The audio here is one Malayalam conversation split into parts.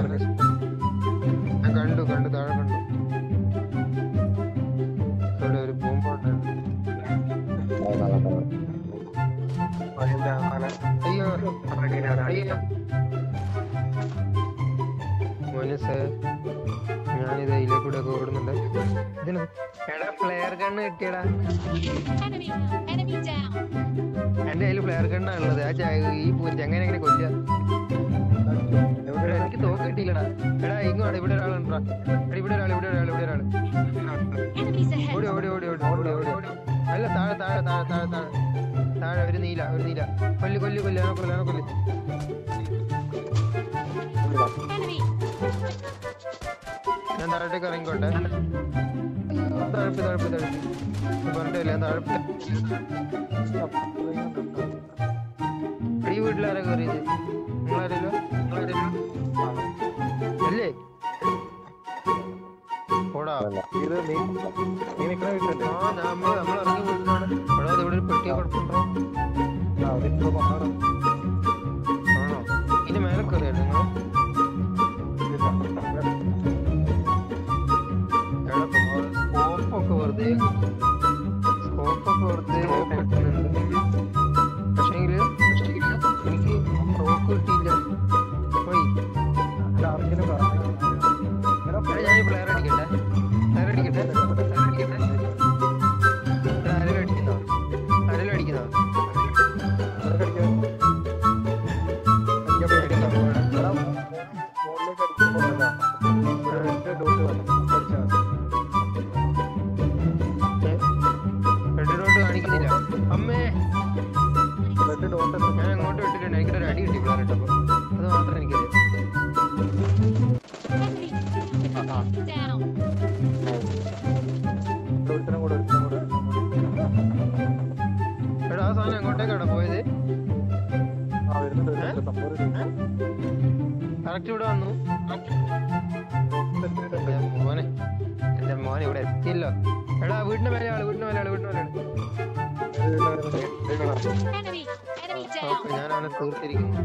കണ്ടു കണ്ടു താഴെ കണ്ടു. ഇവിടെ ഒരു ബോംബുണ്ട്. അയ്യോ അയ്യോ മോനെ സാർ, ഞാനിത് ഇതിലേക്കൂടെ ഒക്കെ ഓടുന്നുണ്ട്. ഇതിന് എടാ ഫ്ലെയർ ഗണ്ണ് കിട്ടിയടാ. എന്റെ കയ്യിൽ ഫ്ലെയർ ഗണ്ണാ ഉള്ളത്. ഈ ചെങ്ങനെ എങ്ങനെ കൊല്ലുക? എനിക്ക് തോക്ക് കിട്ടിയില്ലടാ. എടാ ഇങ്ങോട്ട് ഇവിടെ ഒരാളുണ്ടാ. ഇവിടെ ഒരാൾ ഓടി ഓടി ഓടി ഓടി ഓടി ഓടി ഓടി. അല്ല താഴെ താഴെ താഴെ താഴെ താഴെ താഴെ ഒരു നീല കൊല്ലു കൊല്ലു കൊല്ലു കൊല്ലു. ഞാൻ താഴോട്ടേക്ക് ഇറങ്ങിക്കോട്ടെ. തഴപ്പ് തഴപ്പ് തഴപ്പ് പറഞ്ഞിട്ടില്ല. ഞാൻ താഴെ ഈ വീട്ടിലാരാ കയറിയത്? നിങ്ങളാരല്ലോ അല്ലേ? ഓടാ നമ്മൾ ഇറങ്ങി വീട്ടിലാണ്. ഇവിടെ ഒരു പെട്ടിയെ കുഴപ്പമുണ്ടോ? ആണോ? ഇനി മേലെ കയറിയാണ് നിങ്ങൾ? സ്കോപ്പൊക്കെ വെറുതെ പക്ഷേങ്കില് എനിക്ക് റോക്ക് കിട്ടിയില്ല. പോയി ഞാൻ പ്ലെയർ അടിക്കട്ടെ. ആരെങ്കിലും അടിക്കുന്നോ? കാണിക്കുന്നില്ല. അമ്മേ ഞാൻ അങ്ങോട്ട് വിട്ടിട്ടുണ്ട്. എനിക്കൊരു അടി കിട്ടി പ്ലെയർ ഇട്ടപ്പോ. അത് മാത്രം എനിക്കറിയാം. എടാ ആ സാധനം എങ്ങോട്ടേക്കാണ് പോയത്? കറക്റ്റ് ഇവിടെ വന്നു. എന്റെ മോനെ ഇവിടെ എത്തിയല്ലോ. എടാ വീടിന്റെ മേലെ ആള്. ഞാൻ അവനെ തീർത്തിരിക്കുന്നു.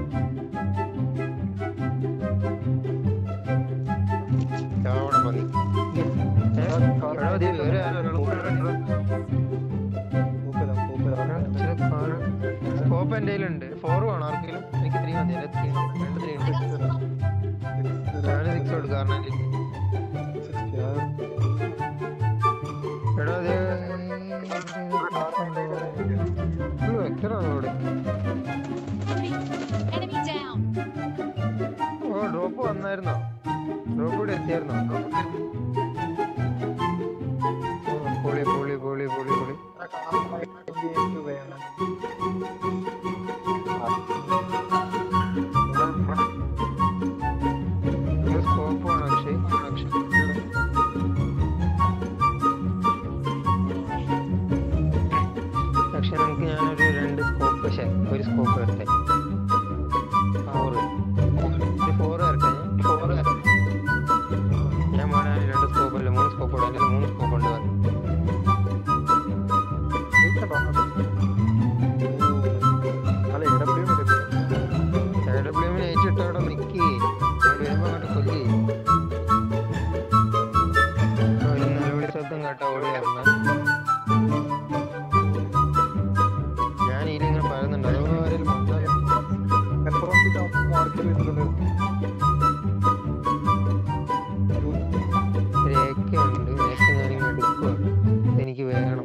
സ്കോപ്പ് എന്റെ കയ്യിലുണ്ട്. 4 വേണം ആർക്കെങ്കിലും? എനിക്ക് 3 മതി. 3 ഉണ്ട്. ഞാൻ 6 കൊടുക്കും. കാരണം എടാ വെക്കണോട്. ഓ ഡ്രോപ്പ് വന്നായിരുന്നോ? ഡ്രോപ്പ് ഇവിടെ എത്തിയായിരുന്നോ? പൊളി പൊളി പൊളി പൊളി പൊളി. സ്കോപ്പ് വേണം അക്ഷയ്. പക്ഷെ നമുക്ക് ഞാനൊരു 2 സ്കോപ്പ് ഒരു സ്കോപ്പ് വരട്ടെ. 4 വരട്ടെ. ഞാൻ വേണേ 2 സ്കോപ്പ് അല്ല 3 സ്കോപ്പ് ഇടാൻ. 3 സ്കോപ്പ് ഉണ്ട്. AWM ഏറ്റിട്ട് അവിടെ നിൽക്കി. വരുമ്പോ അങ്ങോട്ട് കൊല്ലി. ഒരു നിലവിളി ശബ്ദം കേട്ടാ ഓടി വരണം. ഞാൻ ഇതിലിങ്ങനെ പറയുന്നുണ്ട്. അതുകൊണ്ട് ആരെങ്കിലും രേഖയുണ്ട്. രേഖ ഞാനിങ്ങനെ എടുക്കുക. എനിക്ക് വേണം.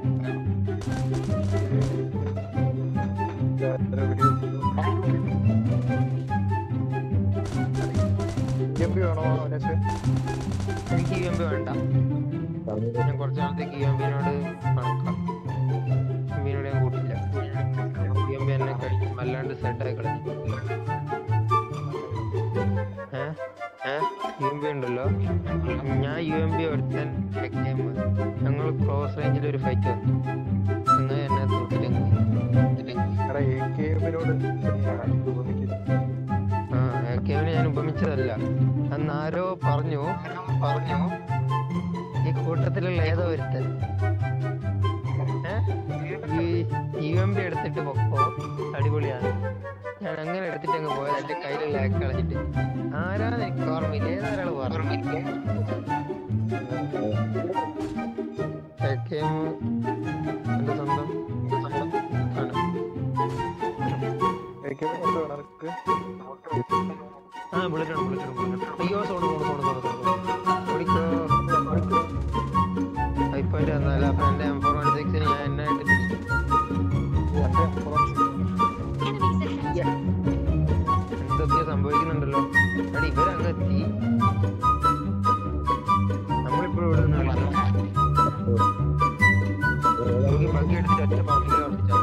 എനിക്ക് EMP വേണ്ട. ഞാൻ കുറച്ച് നാളത്തേക്ക് EMPനോട് കണക്കാം. EMPനോട് ഞാൻ കൂട്ടില്ല. EMP എന്നെ കഴിക്കും. വല്ലാണ്ട് സെറ്റായി കളഞ്ഞു. EMP ഉണ്ടല്ലോ. ഞാൻ UMP ഒരുത്തൻ ഞങ്ങൾ ക്ലോസ് റേഞ്ചിൽ ഒരു ഫൈറ്റ് വന്നു. എന്നാൽ എന്നെ തോറ്റില്ലെങ്കിൽ AKവിനെ ഞാൻ ഉപമിച്ചതല്ല. അന്നാരോ പറഞ്ഞു ഈ കൂട്ടത്തിലുള്ള ഏതോ ഒരുത്തൻ ഈ UMP എടുത്തിട്ട് പൊക്കോ, അടിപൊളിയാണ്. ഞാൻ അങ്ങനെ എടുത്തിട്ട് അങ്ങ് പോയത്, എന്റെ കയ്യിൽ ലാക്ക് കളഞ്ഞിട്ട്. ആരാന്ന് എനിക്ക് ഓർമ്മയില്ല, ഏതൊരാൾ ഓർമ്മയില്ല. എന്റെ സ്വന്തം ആണ്. ആ ബുള്ളറ്റ് അയ്യോ ഓടിക്കോ. ഐപ്പോയിട്ട് വന്നാല അപ്പൊ എന്റെ M416 ഞാൻ എന്നായിട്ട് എന്തൊക്കെയോ സംഭവിക്കുന്നുണ്ടല്ലോ. അടി ഇവരങ്ങ് എത്തി. നമ്മളിപ്പോഴും ഇവിടെ നിന്ന് കളിക്കണം. നമുക്ക് ബഗ്ഗി എടുത്തിട്ട് ഒറ്റ പാർട്ടിയിൽ ഉറപ്പിച്ചാൽ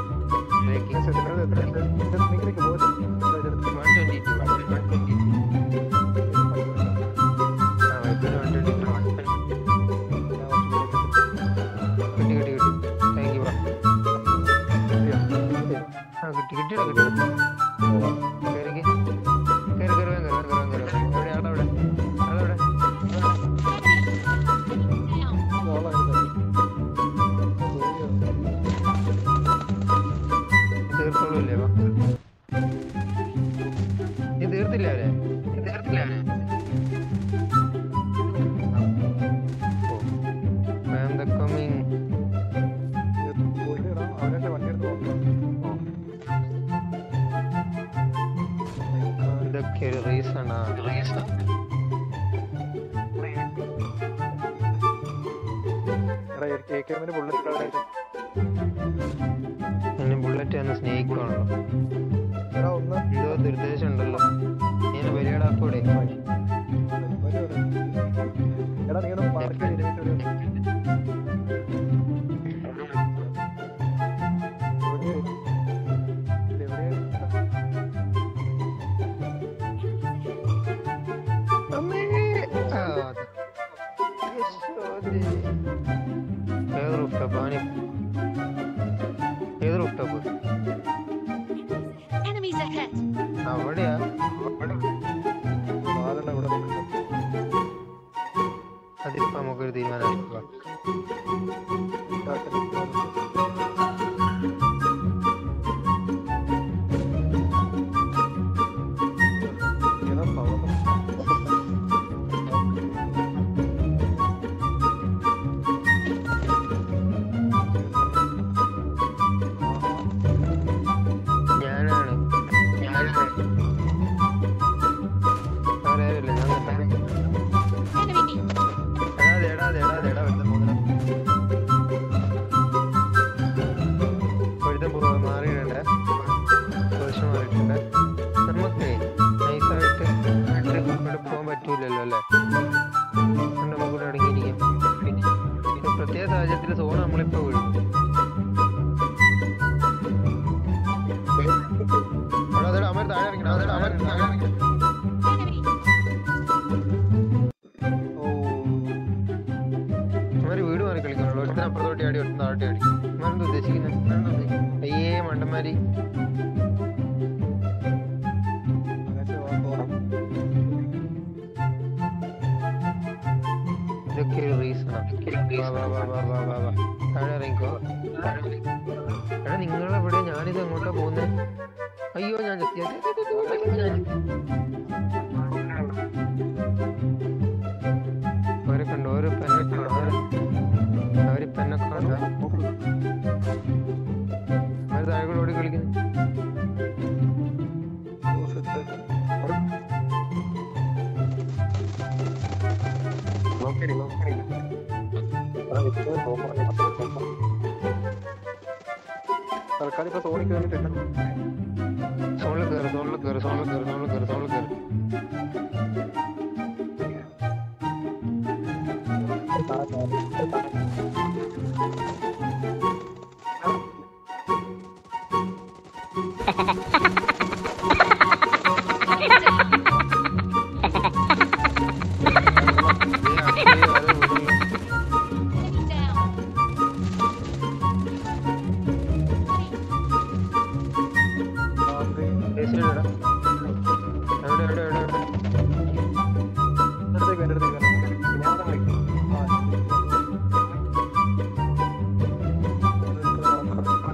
1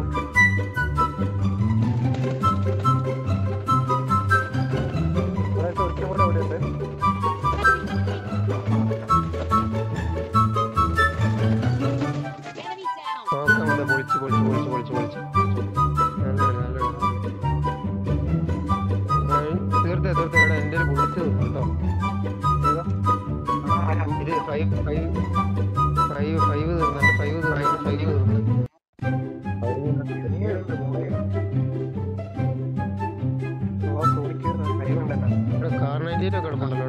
കേട്ടോ. ഇത് 5 തീർന്നു. കാർ 98 ഒക്കെ കിടപ്പുണ്ടല്ലോ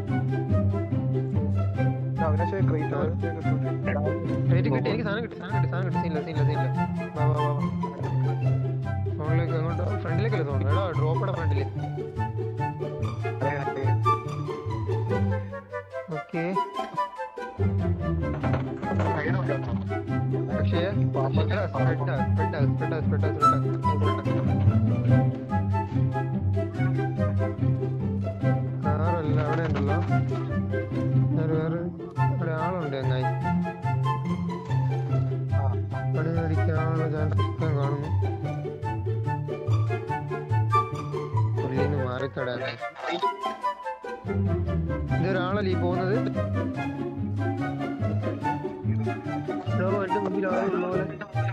കിട്ടി. എനിക്ക് സാധനം കിട്ടി. സീനില്ല. ഫോണിലേക്ക് അങ്ങോട്ട് ഫ്രണ്ടിലേക്കല്ലേ തോന്നുന്നു. എടാ ഡ്രോപ്പയുടെ ഫ്രണ്ടില്. ഓക്കെ പക്ഷേ കാറല്ല അവിടെ ഉണ്ടല്ലോ. വേറെ അവിടെ ആളുണ്ട്. ചങ്ങായി പണി മേടിക്കാനുള്ള ചാൻസ് കാണുന്നു. പുള്ളിന്ന് മാറിക്കടാ. ഇതൊരാളല്ലേ ഈ പോകുന്നത്? എന്റെ മുമ്പിൽ ആളുള്ള പോലെ.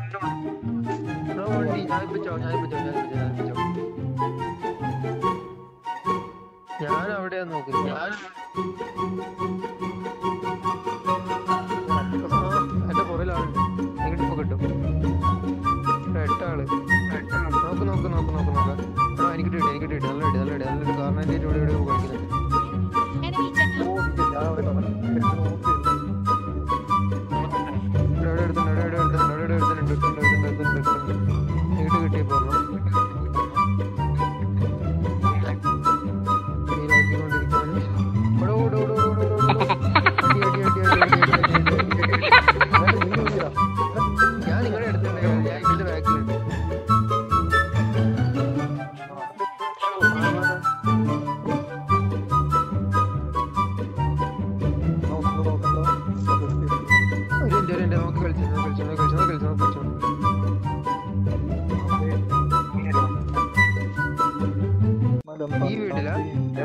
വണ്ടി ഞാൻ അവിടെയാ നോക്കുന്നത്. എന്റെ പുറയിലാളുണ്ട്. എങ്ങോട്ട് ഇപ്പൊ കിട്ടും? 8 ആള്. നോക്ക്. എനിക്ക് കിട്ടി. നല്ലൊരു കാറിനെ ഇവിടെ കഴിക്കുന്നുണ്ട്. ഞാൻ നിങ്ങളുടെ അടുത്തുണ്ട്. ഞാൻ ഇതിന്റെ ബാക്കിലുണ്ട്. നോക്കി കളിച്ചു. ഈ വീട്ടിലാ?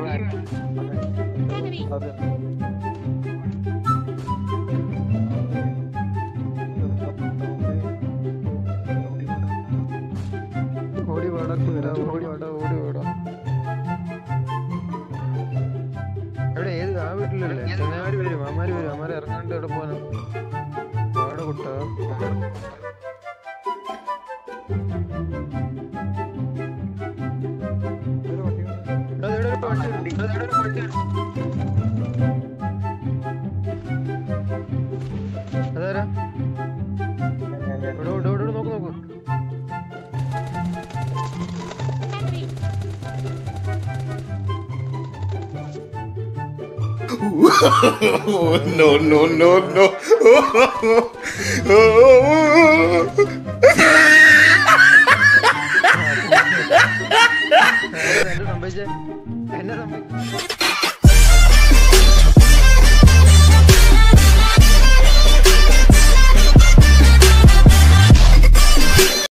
ഓടി വാടാ. എവിടെ ഏത്? ആ വീട്ടിലല്ലേ? ചെങ്ങായിമാര് വരും. അമ്മാര് ഇറങ്ങാണ്ട് എവിടെ പോകാനോ? അവിടെ കുട്ടാ. അതാരാ? നോക്ക്. No. എന്നെ സംഭവിച്ചേ